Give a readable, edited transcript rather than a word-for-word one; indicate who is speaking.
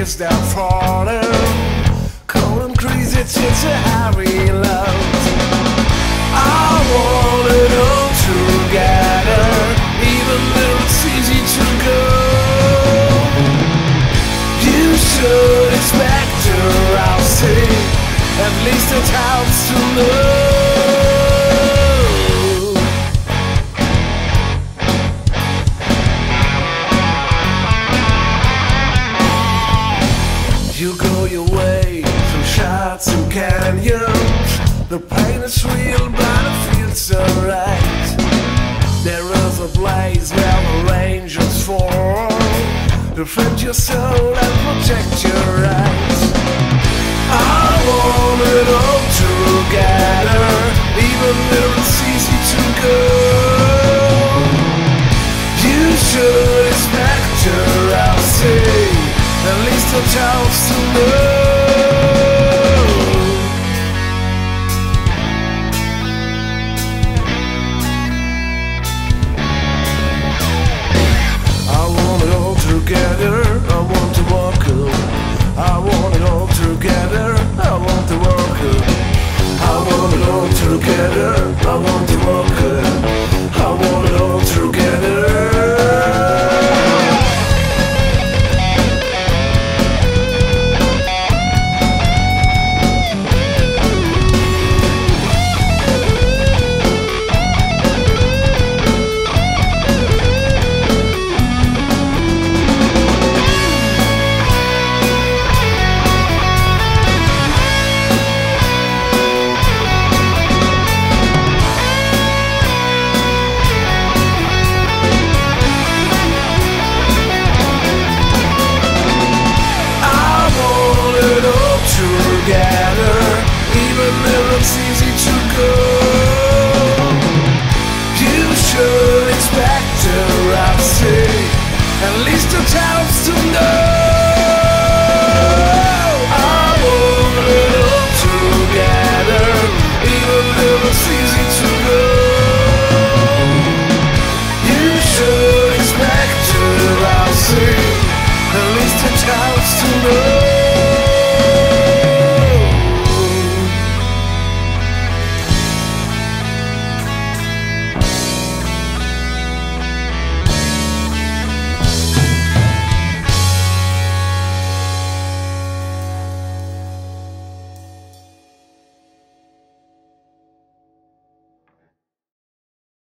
Speaker 1: is down falling. Cold and crazy tits are hurry loud. I want it all together, even though it's easy to go. You should expect her, I'll say. At least it helps to know. You go your way through shots and canyons. The pain is real, but it feels so right. There is a place where the angels fall. Defend your soul and protect your rights. I want it all together, even though it's easy to go. You should expect her, I'll say. At least a chance to know. I want it all together, I want to walk up. I want it all together, I want to walk up. I want it all together, I want to